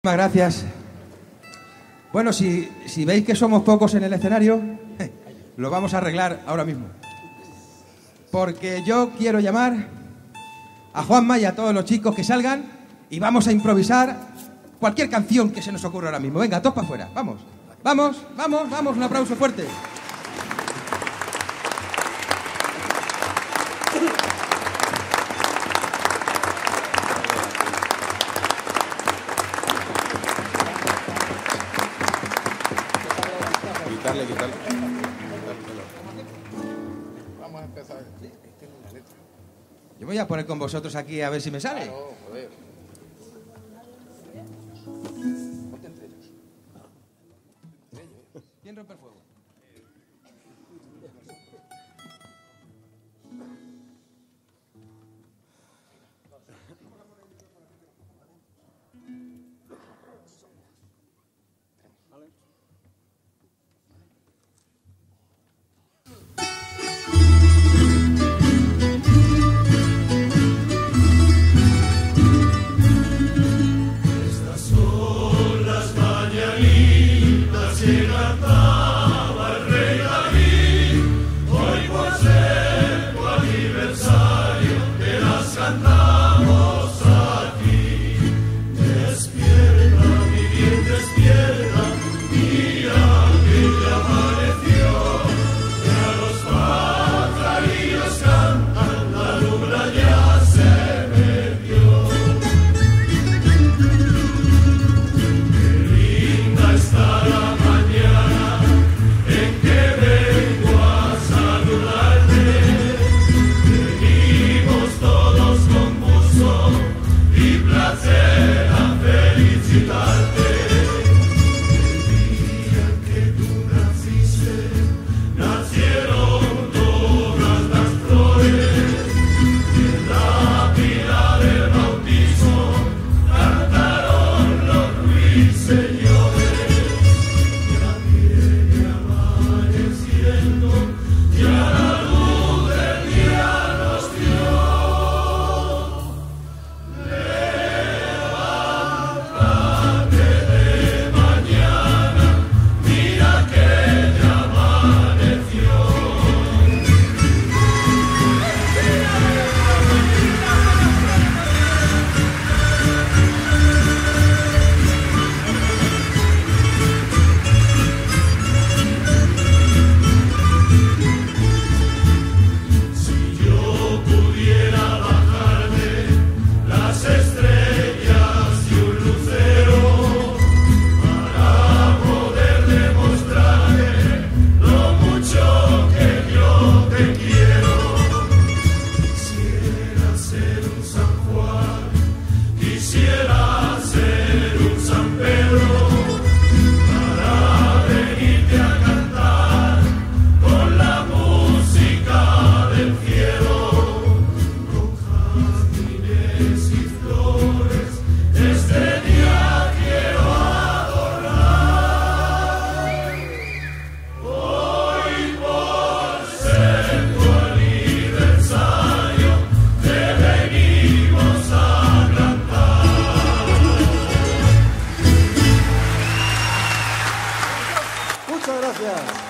Gracias. Bueno, si veis que somos pocos en el escenario, lo vamos a arreglar ahora mismo. Porque yo quiero llamar a Juanma y a todos los chicos que salgan y vamos a improvisar cualquier canción que se nos ocurra ahora mismo. Venga, todos para afuera. Vamos, vamos, vamos, vamos. Un aplauso fuerte. Quitarle. Vamos a empezar. Yo voy a poner con vosotros aquí a ver si me sale. Claro, joder. Ponte entre ellos. ¿Quién rompe el fuego? Muchas gracias.